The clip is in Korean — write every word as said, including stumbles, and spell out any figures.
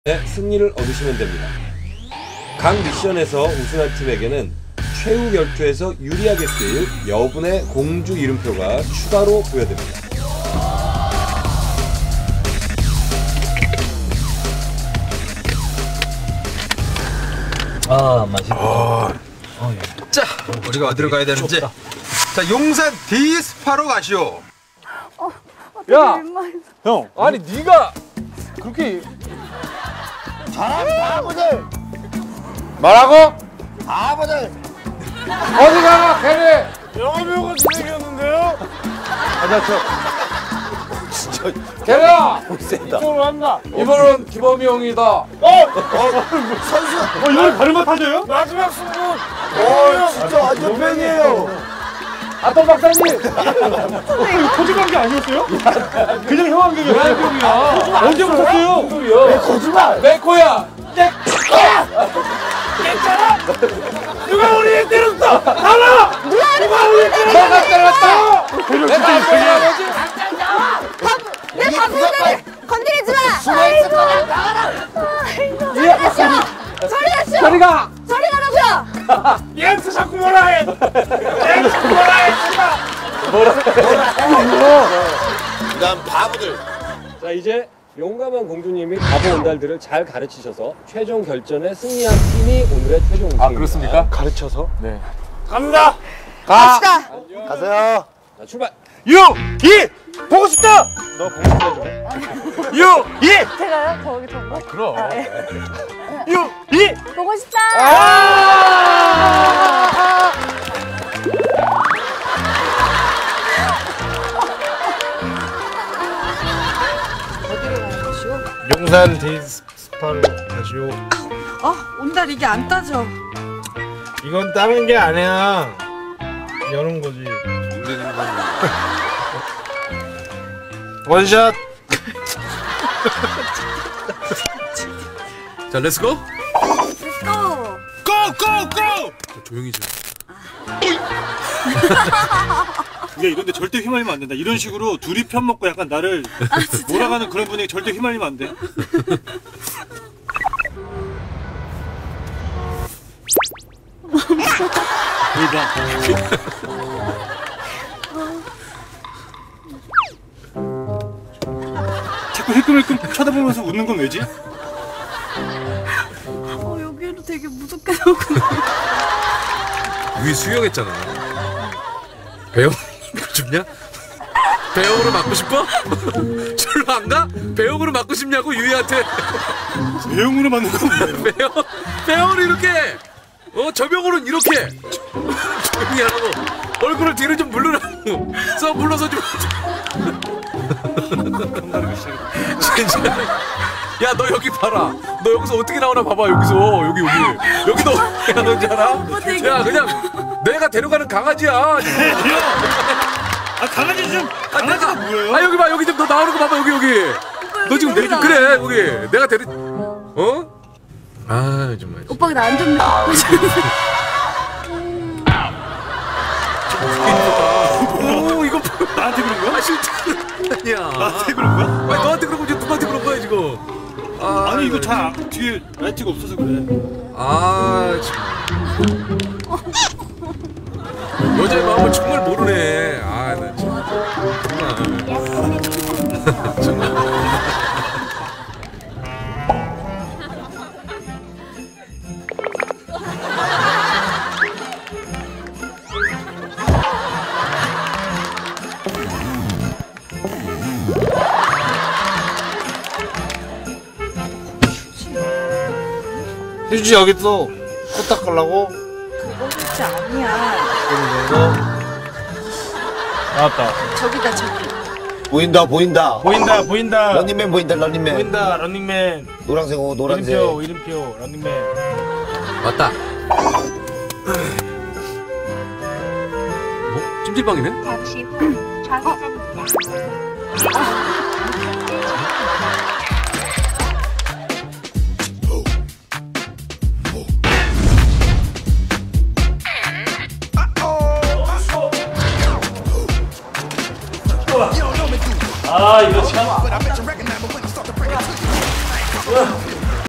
승리를 얻으시면 됩니다. 각 미션에서 우승한 팀에게는 최후 결투에서 유리하게 쓸 여분의 공주 이름표가 추가로 부여됩니다. 아 맛있다. 어... 어, 예. 자, 우리가 어디로 가야 되는지. 좁다. 자, 용산 디스파로 가시오. 어, 야, 형, 아니 네가 그렇게 잘하는 바보들. 말하고? 바보들. 어디 가나 걔네 영화배우가 진행이었는데요? 아자 저 진짜 걔네야 이쪽으로 한다. 이번은 기범이 형이다. 어? 어? 선수. 어 이걸 가르마 타져요? 마지막 승부. 어 진짜 완전 팬이에요. 아또 박사님. 거짓말 게 아니었어요? 그냥 형 한경이야. 한경이야. 언제 붙었어요? 왜 거짓말? 메코야. 괜찮아? 누가 우리 때렸어? 나라! 누가 우리 때렸어? 내가 때렸다! 내가 때렸다! 내 바보들 건드리지 마! 숨어있을 거야 나가라! 저리 가시오! 저리 가시오! 저리 가! 저리 가라고요! 얘한테 자꾸 뭐라 해! 얘한테 자꾸 뭐라 해! 뭐라 해! 난 바보들. 자, 이제 용감한 공주님이 바보 온달들을 잘 가르치셔서 최종 결전에 승리한 팀이 오늘의 최종 우승입니다. 아 그렇습니까? 가르쳐서? 네. 갑니다! 가! 갑시다! 가세요. 자, 출발! 유! 이! 보고 싶다! 너 보고 싶다 유! 이! 제가요? 거기 정보? 그럼. 아, 예. 유! 이! 보고 싶다! 아! 용산 디스파로 가시오. 어? 온달 이게 안 따져. 이건 따는 게 아니야. 여는 거지. 원샷. 자, 렛츠고. 렛츠고! 고고고! 조용히 좀. 야, 이런데 절대 휘말리면 안 된다. 이런 식으로 둘이 편 먹고 약간 나를 아, 몰아가는 그런 분위기 절대 휘말리면 안 돼. 자꾸 힐끔힐끔 쳐다보면서 웃는 건 왜지? 어 여기로 되게 무섭게 나오구나. 위 수영했잖아. 배우 죽냐? 배역으로 맞고 싶어? 절로 안 가? 배역으로 맞고 싶냐고 유이한테. 배영으로 맞는 건 뭐야? 배역 배역으로 이렇게. 어 저병으로는 이렇게. 조용히 하라고. 얼굴을 뒤로 좀 물르라고. 써 물러서 좀. 진짜. 야 너 여기 봐라. 너 여기서 어떻게 나오나 봐봐. 여기서 여기 여기 여기 너 어떻게 나오는지 알아? 야 그냥 내가 데려가는 강아지야. 아 강아지 좀. 아 내가 뭐예요? 아 여기 봐 여기 좀 너 나오는 거 봐봐 여기 여기. 너 지금 내 그래 여기 내가 데려. 어? 아 정말. 오빠가 나 안 좋네. 오 이거 나한테 그런 거야? 아 실제 아니야. 나한테 그런 거야? 아니 너한테 그런 거지 누구한테 그런 거야 지금. 아, 아니 이거 잘 뒤에 라이트가 없어서 그래. 아 참. 여자의 마음을 정말 모르네. 아 나 정말 정말. 휴지 여기 있어. 코 닦으려고? 그건 진짜 아니야. 나왔다. 저기다 저기. 보인다 보인다. 보인다 보인다. 런닝맨 보인다 런닝맨. 보인다 런닝맨. 노란색 옷 노란색. 이름표 이름표 런닝맨. 왔다. 뭐? 찜질방이네? 잠시 후 좌회전입니다.